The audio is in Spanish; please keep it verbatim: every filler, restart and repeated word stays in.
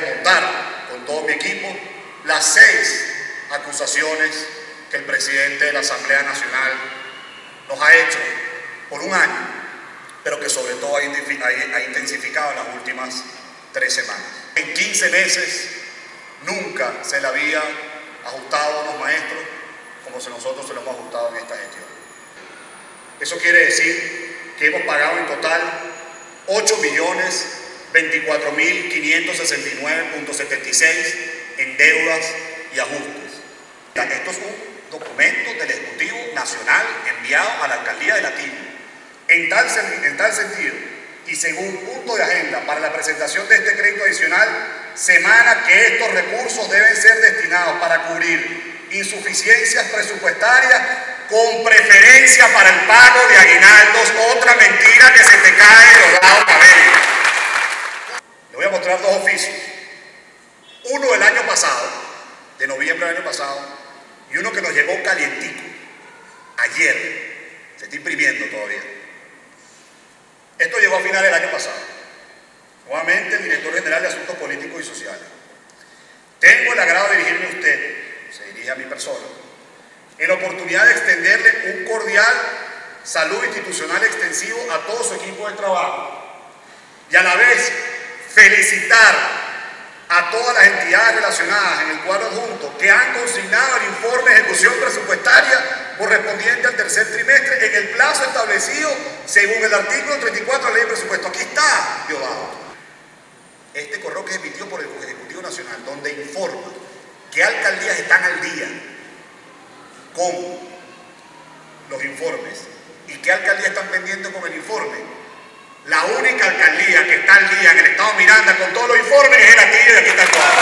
desmontar con todo mi equipo las seis acusaciones que el presidente de la Asamblea Nacional nos ha hecho por un año, pero que sobre todo ha intensificado en las últimas tres semanas. En quince meses nunca se le había ajustado a los maestros como si nosotros se lo hemos ajustado en esta gestión. Eso quiere decir que hemos pagado en total ocho millones veinticuatro mil quinientos sesenta y nueve punto setenta y seis en deudas y ajustes. Esto es un documento del Ejecutivo Nacional enviado a la Alcaldía de Latina. En tal, en tal sentido, y según punto de agenda para la presentación de este crédito adicional, se emana que estos recursos deben ser destinados para cubrir insuficiencias presupuestarias con preferencia para el pago de aguinaldos. Otra mentira que se te cae, Diosdado Cabello. Le voy a mostrar dos oficios. Uno del año pasado, de noviembre del año pasado, y uno que nos llegó calientico, ayer. Se está imprimiendo todavía. Esto llegó a finales del año pasado. Nuevamente, el director general de Asuntos Políticos y Sociales. Tengo el agrado de dirigirme a usted, se dirige a mi persona, en la oportunidad de extenderle un cordial saludo institucional extensivo a todo su equipo de trabajo y a la vez felicitar a todas las entidades relacionadas en el cuadro adjunto que han consignado el informe de ejecución presupuestaria correspondiente al tercer trimestre en el plazo establecido según el artículo treinta y cuatro de la ley de presupuesto. Aquí está, Diosdado. Este correo que emitió por el Ejecutivo Nacional, donde informa que alcaldías están al día con los informes y qué alcaldías están pendientes con el informe. La única alcaldía que está al día en el estado Miranda con todos los informes es el Atillo, y aquí está el cuadro.